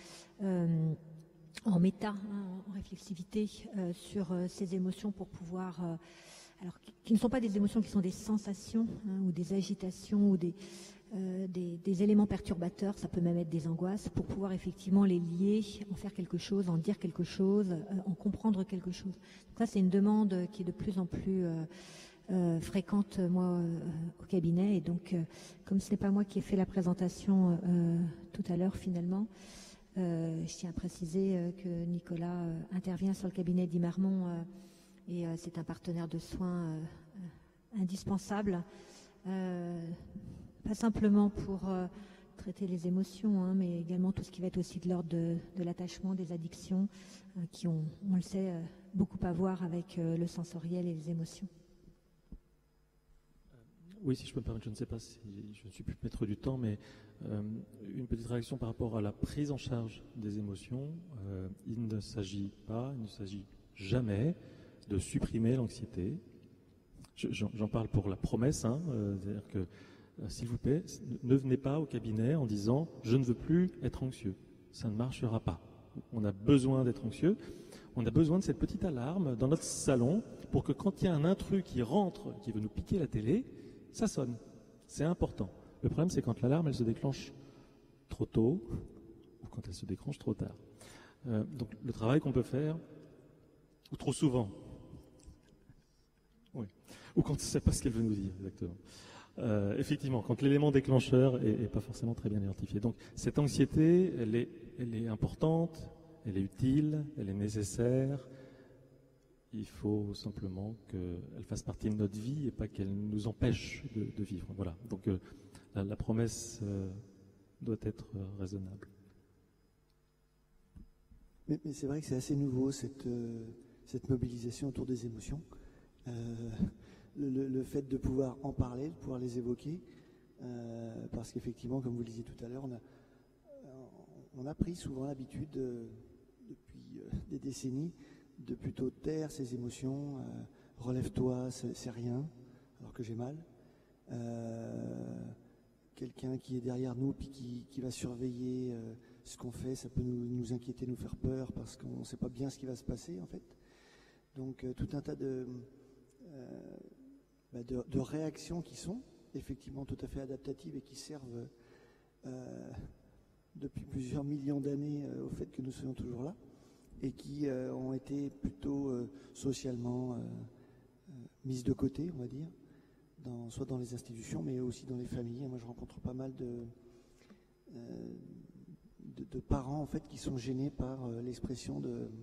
en méta, en réflexivité sur ces émotions pour pouvoir alors qui ne sont pas des émotions, qui sont des sensations ou des agitations ou des éléments perturbateurs, ça peut même être des angoisses, pour pouvoir effectivement les lier, en faire quelque chose, en dire quelque chose, en comprendre quelque chose. Donc ça, c'est une demande qui est de plus en plus fréquente, moi, au cabinet. Et donc, comme ce n'est pas moi qui ai fait la présentation tout à l'heure, finalement, je tiens à préciser que Nicolas intervient sur le cabinet d'Imarmont et c'est un partenaire de soins indispensable, pas simplement pour traiter les émotions, hein, mais également tout ce qui va être aussi de l'ordre de l'attachement, des addictions, qui ont, on le sait, beaucoup à voir avec le sensoriel et les émotions. Oui, si je peux me permettre, je ne sais pas si je ne suis plus maître du temps, mais une petite réaction par rapport à la prise en charge des émotions. Il ne s'agit jamais de supprimer l'anxiété. J'en parle pour la promesse, hein, c'est-à-dire que, s'il vous plaît, ne venez pas au cabinet en disant « je ne veux plus être anxieux ». Ça ne marchera pas. On a besoin d'être anxieux, on a besoin de cette petite alarme dans notre salon pour que quand il y a un intrus qui rentre, qui veut nous piquer la télé, ça sonne. C'est important. Le problème, c'est quand l'alarme, elle se déclenche trop tôt ou quand elle se déclenche trop tard. Donc le travail qu'on peut faire, ou trop souvent, oui, ou quand on ne sait pas ce qu'elle veut nous dire exactement. Effectivement, quand l'élément déclencheur est pas forcément très bien identifié. Donc cette anxiété, elle est importante, elle est utile, elle est nécessaire. Il faut simplement qu'elle fasse partie de notre vie et pas qu'elle nous empêche de vivre. Voilà. Donc la promesse doit être raisonnable. Mais c'est vrai que c'est assez nouveau cette mobilisation autour des émotions. Le fait de pouvoir en parler, de pouvoir les évoquer, parce qu'effectivement, comme vous le disiez tout à l'heure, on a pris souvent l'habitude, depuis des décennies, de plutôt taire ses émotions, relève-toi, c'est rien, alors que j'ai mal. Quelqu'un qui est derrière nous puis qui va surveiller ce qu'on fait, ça peut nous inquiéter, nous faire peur, parce qu'on ne sait pas bien ce qui va se passer en fait. Donc tout un tas de réactions qui sont effectivement tout à fait adaptatives et qui servent depuis plusieurs millions d'années au fait que nous soyons toujours là, et qui ont été plutôt socialement mises de côté, on va dire, soit dans les institutions, mais aussi dans les familles. Et moi, je rencontre pas mal de parents en fait qui sont gênés par l'expression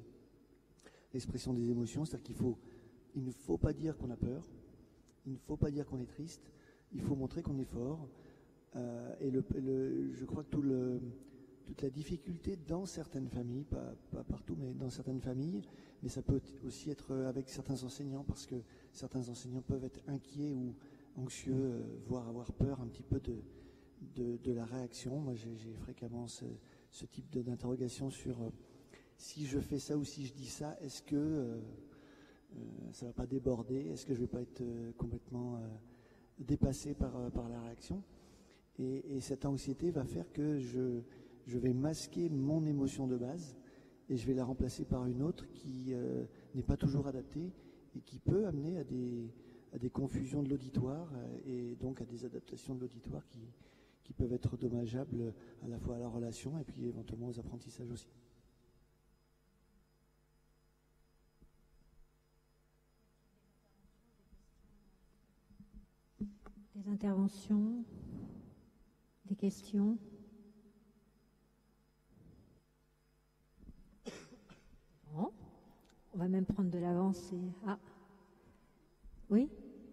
des émotions. C'est-à-dire il ne faut pas dire qu'on a peur, il ne faut pas dire qu'on est triste, il faut montrer qu'on est fort. Et je crois que toute la difficulté dans certaines familles, pas partout, mais dans certaines familles, mais ça peut aussi être avec certains enseignants, parce que certains enseignants peuvent être inquiets ou anxieux, voire avoir peur un petit peu de la réaction. Moi, j'ai fréquemment ce type d'interrogation sur si je fais ça ou si je dis ça, est-ce que ça ne va pas déborder? Est-ce que je ne vais pas être complètement dépassé par la réaction? Et cette anxiété va faire que je vais masquer mon émotion de base et je vais la remplacer par une autre qui n'est pas toujours adaptée et qui peut amener à des confusions de l'auditoire et donc à des adaptations de l'auditoire qui peuvent être dommageables à la fois à la relation et puis éventuellement aux apprentissages aussi. Des interventions, des questions? Bon. On va même prendre de l'avance. Ah, oui?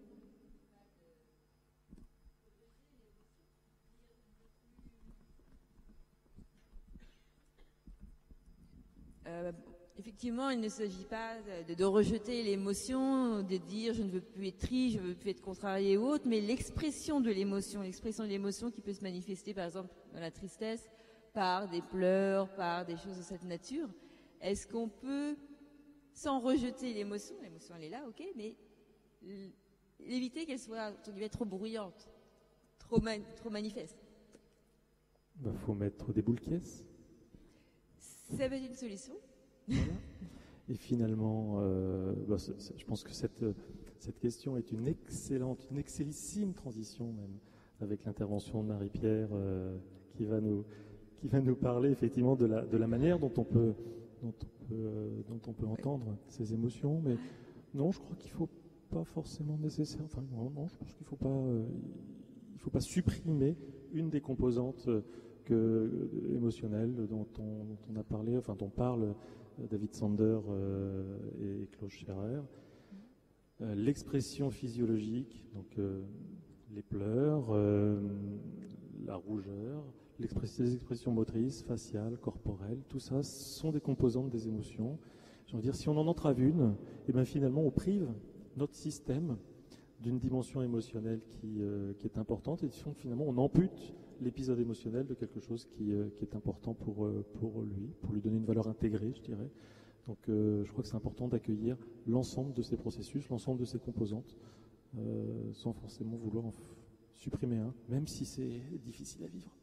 Effectivement, il ne s'agit pas de rejeter l'émotion, de dire je ne veux plus être triste, je ne veux plus être contrarié ou autre, mais l'expression de l'émotion qui peut se manifester par exemple dans la tristesse, par des pleurs, par des choses de cette nature. Est-ce qu'on peut, sans rejeter l'émotion elle est là, ok, mais éviter qu'elle soit entre guillemets trop bruyante, trop manifeste? Faut mettre des boules caisses. Ça peut être une solution. Voilà. Et finalement, je pense que cette question est une excellissime transition même, avec l'intervention de Marie-Pierre qui va nous parler effectivement de la manière dont on peut entendre ces émotions. Mais non, je crois qu'il ne faut pas forcément nécessaire. Enfin non, je pense qu'il faut pas supprimer une des composantes émotionnelles dont on a parlé, enfin dont parle David Sander et Klaus Scherer. L'expression physiologique, donc les pleurs, la rougeur, les expressions motrices, faciales, corporelles, tout ça sont des composantes des émotions. Je veux dire, si on en entrave une, et bien finalement on prive notre système d'une dimension émotionnelle qui est importante, et finalement on ampute l'épisode émotionnel de quelque chose qui est important pour lui donner une valeur intégrée, je dirais. Donc je crois que c'est important d'accueillir l'ensemble de ces processus, l'ensemble de ces composantes, sans forcément vouloir en supprimer un, même si c'est difficile à vivre.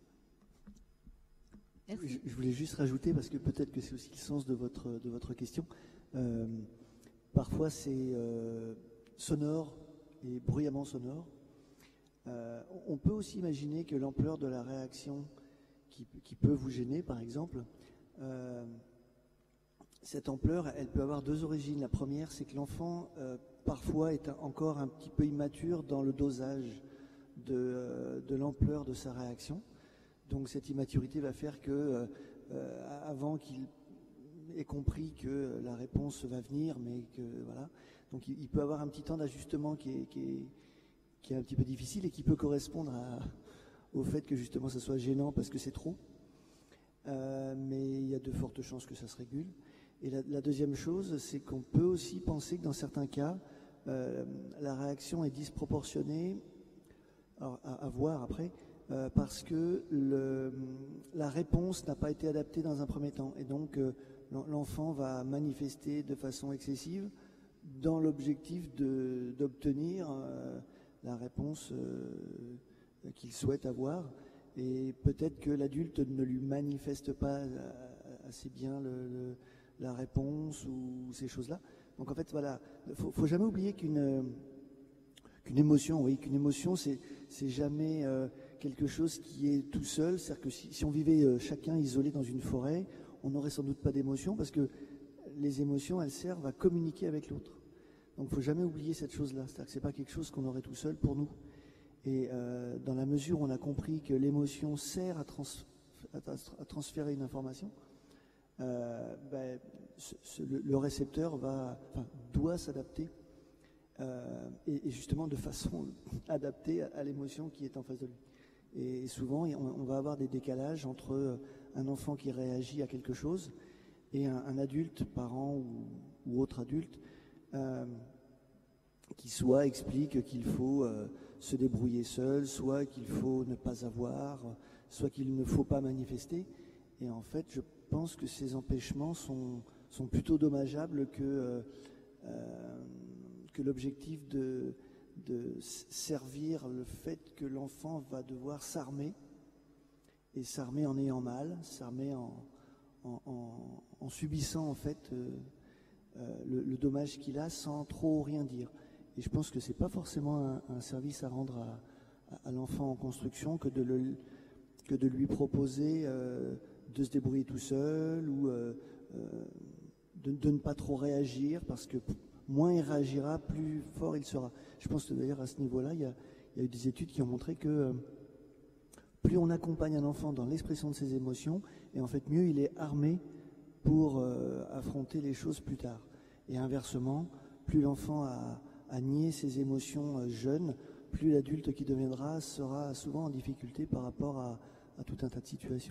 Merci. Je voulais juste rajouter, parce que peut-être que c'est aussi le sens de votre question, parfois c'est sonore et bruyamment sonore. On peut aussi imaginer que l'ampleur de la réaction qui peut vous gêner, par exemple, cette ampleur, elle peut avoir deux origines. La première, c'est que l'enfant, parfois, est encore un petit peu immature dans le dosage de l'ampleur de sa réaction. Donc cette immaturité va faire que, avant qu'il ait compris que la réponse va venir, mais que voilà, donc il peut avoir un petit temps d'ajustement qui est un petit peu difficile et qui peut correspondre au fait que justement ça soit gênant parce que c'est trop. Mais il y a de fortes chances que ça se régule. Et la deuxième chose, c'est qu'on peut aussi penser que dans certains cas, la réaction est disproportionnée, alors, à voir après, parce que la réponse n'a pas été adaptée dans un premier temps. Et donc, l'enfant va manifester de façon excessive dans l'objectif d'obtenir la réponse qu'il souhaite avoir. Et peut-être que l'adulte ne lui manifeste pas assez bien la réponse ou ces choses-là. Donc en fait, voilà, faut jamais oublier qu'une émotion, c'est jamais quelque chose qui est tout seul. C'est-à-dire que si on vivait chacun isolé dans une forêt, on n'aurait sans doute pas d'émotion, parce que les émotions, elles servent à communiquer avec l'autre. Donc il ne faut jamais oublier cette chose-là. C'est-à-dire que ce n'est pas quelque chose qu'on aurait tout seul pour nous. Et dans la mesure où on a compris que l'émotion sert à transférer une information, le récepteur doit s'adapter et justement de façon adaptée à l'émotion qui est en face de lui. Et souvent, on va avoir des décalages entre un enfant qui réagit à quelque chose et un adulte, parent ou autre adulte, qui soit explique qu'il faut se débrouiller seul, soit qu'il faut ne pas avoir, soit qu'il ne faut pas manifester. Et en fait, je pense que ces empêchements sont plutôt dommageables que l'objectif de servir le fait que l'enfant va devoir s'armer, et s'armer en ayant mal, s'armer en subissant en fait le dommage qu'il a sans trop rien dire. Et je pense que c'est pas forcément un service à rendre à l'enfant en construction que de lui proposer de se débrouiller tout seul ou de ne pas trop réagir, parce que moins il réagira, plus fort il sera. Je pense que d'ailleurs à ce niveau-là, il y a eu des études qui ont montré que plus on accompagne un enfant dans l'expression de ses émotions, et en fait mieux il est armé pour affronter les choses plus tard. Et inversement, plus l'enfant a nié ses émotions jeunes, plus l'adulte qui deviendra sera souvent en difficulté par rapport à tout un tas de situations.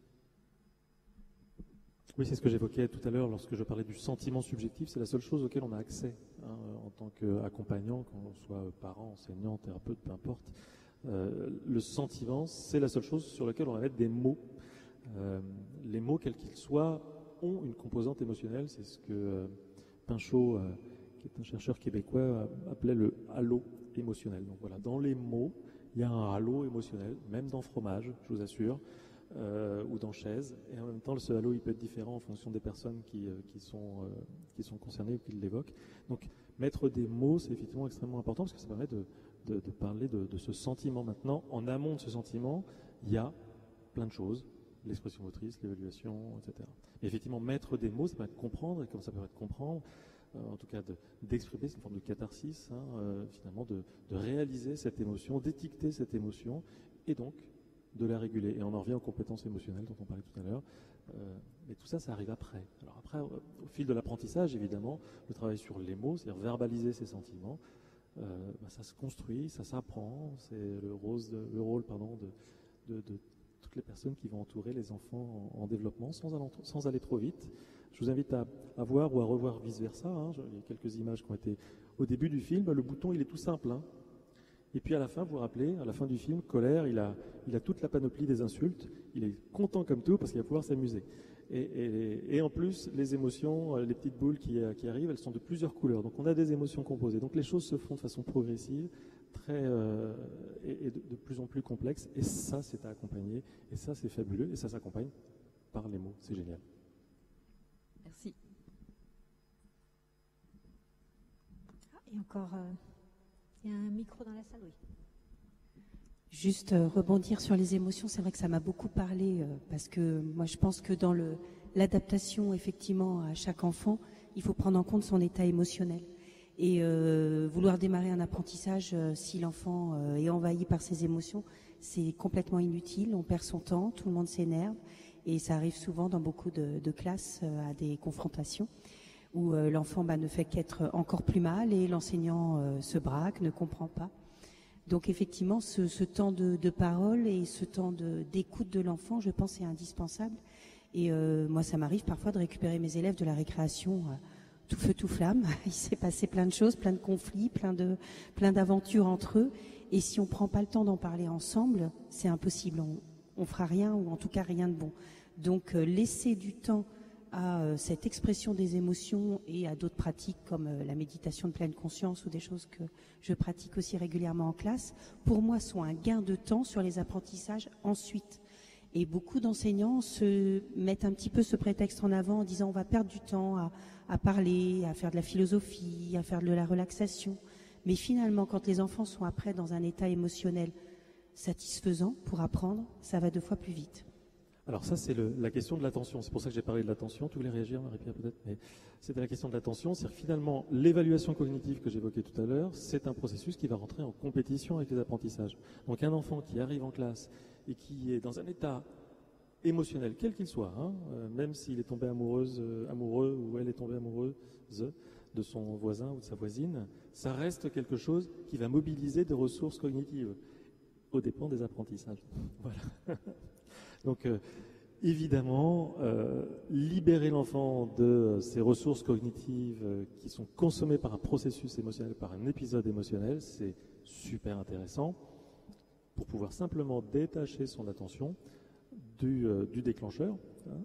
Oui, c'est ce que j'évoquais tout à l'heure lorsque je parlais du sentiment subjectif. C'est la seule chose auquel on a accès en tant qu'accompagnant, qu'on soit parent, enseignant, thérapeute, peu importe. Le sentiment, c'est la seule chose sur laquelle on va mettre des mots. Les mots, quels qu'ils soient, ont une composante émotionnelle. C'est ce que Pinchot, qui est un chercheur québécois, appelait le halo émotionnel. Donc voilà, dans les mots, il y a un halo émotionnel, même dans fromage, je vous assure. Ou dans chaise, et en même temps ce halo il peut être différent en fonction des personnes qui sont concernées ou qui l'évoquent. Donc mettre des mots, c'est effectivement extrêmement important, parce que ça permet de parler de ce sentiment. Maintenant, en amont de ce sentiment, il y a plein de choses, l'expression motrice, l'évaluation, etc. Mais effectivement, mettre des mots, ça permet de comprendre, et comme ça permet de comprendre, en tout cas d'exprimer, c'est une forme de catharsis, finalement de réaliser cette émotion, d'étiqueter cette émotion, et donc de la réguler. Et on en revient aux compétences émotionnelles dont on parlait tout à l'heure. Mais tout ça, ça arrive après. Alors après, au fil de l'apprentissage, évidemment, le travail sur les mots, c'est-à-dire verbaliser ses sentiments, ça se construit, ça s'apprend. C'est le rôle de toutes les personnes qui vont entourer les enfants en développement sans aller trop vite. Je vous invite à voir ou à revoir vice-versa. Il y a quelques images qui ont été au début du film. Le bouton, il est tout simple. Et puis à la fin, vous vous rappelez, à la fin du film, Colère, il a toute la panoplie des insultes. Il est content comme tout parce qu'il va pouvoir s'amuser. Et en plus, les émotions, les petites boules qui arrivent, elles sont de plusieurs couleurs. Donc on a des émotions composées. Donc les choses se font de façon progressive, et de plus en plus complexes. Et ça, c'est à accompagner. Et ça, c'est fabuleux. Et ça s'accompagne par les mots. C'est génial. Merci. Et encore, il y a un micro dans la salle, oui. Juste rebondir sur les émotions, c'est vrai que ça m'a beaucoup parlé parce que moi je pense que dans l'adaptation effectivement à chaque enfant, il faut prendre en compte son état émotionnel. Et vouloir démarrer un apprentissage si l'enfant est envahi par ses émotions, c'est complètement inutile, on perd son temps, tout le monde s'énerve et ça arrive souvent dans beaucoup de classes à des confrontations où l'enfant ne fait qu'être encore plus mal et l'enseignant se braque, ne comprend pas. Donc effectivement, ce temps de parole et ce temps d'écoute de l'enfant, je pense, est indispensable. Et moi, ça m'arrive parfois de récupérer mes élèves de la récréation tout feu, tout flamme. Il s'est passé plein de choses, plein de conflits, plein d'aventures entre eux. Et si on ne prend pas le temps d'en parler ensemble, c'est impossible. On fera rien, ou en tout cas rien de bon. Donc laisser du temps à cette expression des émotions et à d'autres pratiques comme la méditation de pleine conscience ou des choses que je pratique aussi régulièrement en classe, pour moi sont un gain de temps sur les apprentissages ensuite. Et beaucoup d'enseignants se mettent un petit peu ce prétexte en avant en disant on va perdre du temps à parler, à faire de la philosophie, à faire de la relaxation. Mais finalement, quand les enfants sont après dans un état émotionnel satisfaisant pour apprendre, ça va 2 fois plus vite. Alors ça, c'est la question de l'attention. C'est pour ça que j'ai parlé de l'attention. Tu voulais réagir, Marie-Pierre, peut-être, mais c'était la question de l'attention. C'est-à-dire finalement, l'évaluation cognitive que j'évoquais tout à l'heure, c'est un processus qui va rentrer en compétition avec les apprentissages. Donc un enfant qui arrive en classe et qui est dans un état émotionnel, quel qu'il soit, même s'il est tombé amoureux ou elle est tombée amoureuse de son voisin ou de sa voisine, ça reste quelque chose qui va mobiliser des ressources cognitives aux dépens des apprentissages. Voilà. Donc, évidemment, libérer l'enfant de ces ressources cognitives qui sont consommées par un processus émotionnel, par un épisode émotionnel, c'est super intéressant pour pouvoir simplement détacher son attention du déclencheur,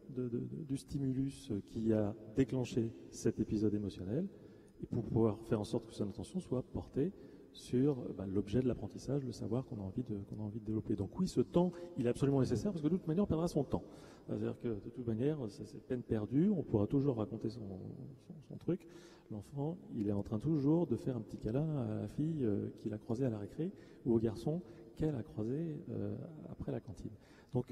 du stimulus qui a déclenché cet épisode émotionnel, et pour pouvoir faire en sorte que son attention soit portée sur l'objet de l'apprentissage, le savoir qu'on a envie de développer. Donc oui, ce temps, il est absolument nécessaire parce que de toute manière, on perdra son temps. C'est-à-dire que de toute manière, c'est peine perdue, on pourra toujours raconter son truc. L'enfant, il est en train toujours de faire un petit câlin à la fille qu'il a croisée à la récré ou au garçon qu'elle a croisé après la cantine. Donc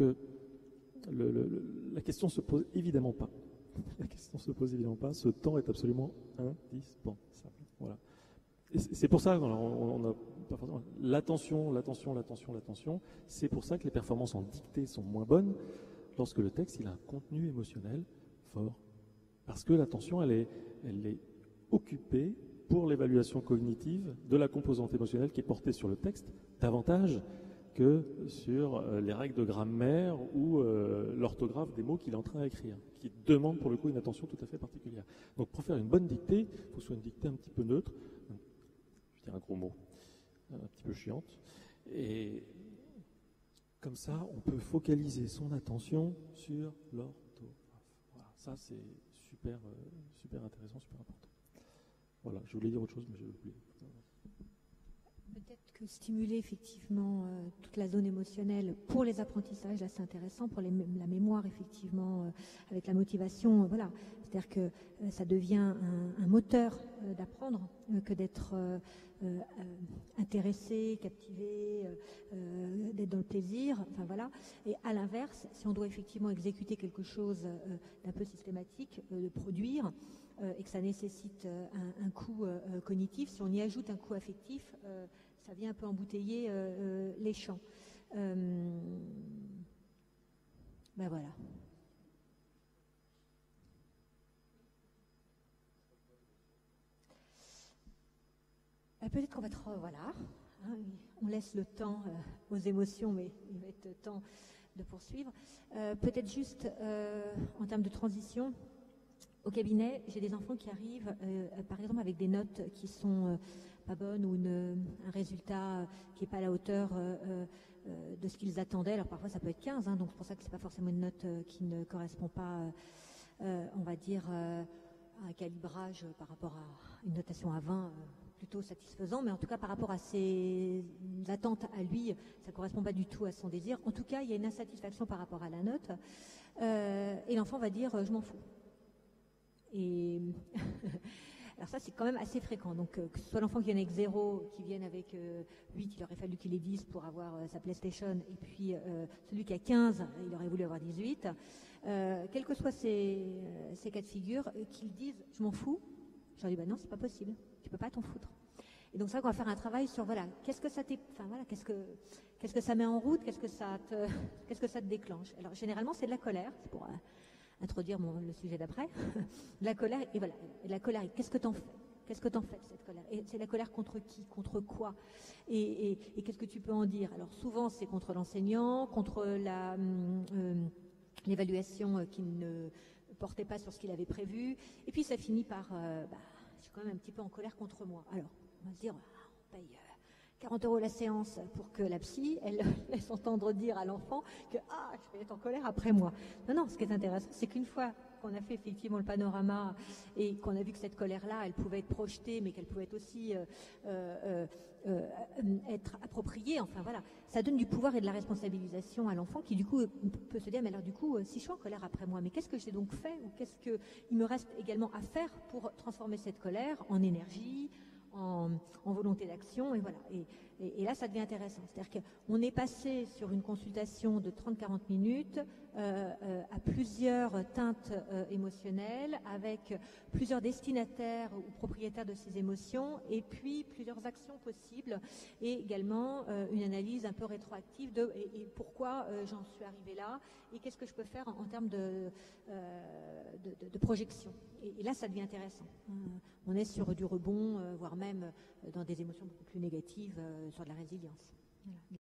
la question se pose évidemment pas. La question se pose évidemment pas. Ce temps est absolument indispensable. Voilà. Et c'est pour ça qu'on a pas forcément l'attention. C'est pour ça que les performances en dictée sont moins bonnes lorsque le texte il a un contenu émotionnel fort. Parce que l'attention, elle est occupée pour l'évaluation cognitive de la composante émotionnelle qui est portée sur le texte davantage que sur les règles de grammaire ou l'orthographe des mots qu'il est en train d'écrire, qui demande pour le coup une attention tout à fait particulière. Donc pour faire une bonne dictée, il faut que ce soit une dictée un petit peu neutre, je dirais un gros mot, un petit peu chiante, et comme ça on peut focaliser son attention sur l'orthographe. Voilà, ça c'est super intéressant, super important. Voilà, je voulais dire autre chose, mais j'ai oublié. Peut-être que stimuler effectivement toute la zone émotionnelle pour les apprentissages, là c'est intéressant, pour la mémoire effectivement, avec la motivation, voilà. C'est-à-dire que ça devient un moteur d'apprendre que d'être intéressé, captivé, d'être dans le plaisir, enfin voilà. Et à l'inverse, si on doit effectivement exécuter quelque chose d'un peu systématique, de produire, et que ça nécessite un coût cognitif, si on y ajoute un coût affectif, ça vient un peu embouteiller les champs. Voilà. Peut-être qu'on va être... voilà. On laisse le temps aux émotions, mais il va être temps poursuivre. Peut-être juste en termes de transition, au cabinet, j'ai des enfants qui arrivent, par exemple, avec des notes qui sont pas bonnes ou un résultat qui n'est pas à la hauteur de ce qu'ils attendaient. Alors parfois ça peut être 15, donc c'est pour ça que c'est pas forcément une note qui ne correspond pas, on va dire, à un calibrage par rapport à une notation à 20 plutôt satisfaisant, mais en tout cas par rapport à ses attentes à lui, ça correspond pas du tout à son désir. En tout cas, il y a une insatisfaction par rapport à la note, et l'enfant va dire je m'en fous. Et alors ça, c'est quand même assez fréquent. Donc, que ce soit l'enfant qui vienne avec 0, qui vienne avec 8, il aurait fallu qu'il ait 10 pour avoir sa PlayStation, et puis celui qui a 15, il aurait voulu avoir 18. Quels que soient ces cas de figure, qu'ils disent « je m'en fous », je leur dis « non, c'est pas possible, tu peux pas t'en foutre ». Et donc, c'est vrai qu'on va faire un travail sur, voilà, qu'est-ce que ça qu'est-ce que ça met en route, qu'est-ce que ça te déclenche. Alors, généralement, c'est de la colère, c'est pour introduire le sujet d'après, la colère, et voilà, la colère, qu'est-ce que t'en fais? Qu'est-ce que t'en fais de cette colère? Et c'est la colère contre qui? Contre quoi? Et qu'est-ce que tu peux en dire? Alors souvent c'est contre l'enseignant, contre l'évaluation qui ne portait pas sur ce qu'il avait prévu, et puis ça finit par, je suis quand même un petit peu en colère contre moi. Alors, on va se dire, on paye 40 € la séance pour que la psy, elle laisse entendre dire à l'enfant que je vais être en colère après moi. Non, ce qui est intéressant, c'est qu'une fois qu'on a fait effectivement le panorama et qu'on a vu que cette colère-là, elle pouvait être projetée, mais qu'elle pouvait être aussi être appropriée, enfin voilà, ça donne du pouvoir et de la responsabilisation à l'enfant qui du coup peut se dire, mais alors du coup, si je suis en colère après moi, mais qu'est-ce que j'ai donc fait, ou qu'est-ce qu'il me reste également à faire pour transformer cette colère en énergie, en volonté d'action, et voilà. Et là, ça devient intéressant. C'est-à-dire qu'on est passé sur une consultation de 30-40 minutes à plusieurs teintes émotionnelles, avec plusieurs destinataires ou propriétaires de ces émotions, et puis plusieurs actions possibles, et également une analyse un peu rétroactive de et pourquoi j'en suis arrivée là, et qu'est-ce que je peux faire en termes de projection. Et là, ça devient intéressant. On est sur du rebond, voire même dans des émotions beaucoup plus négatives, sur de la résilience. Voilà.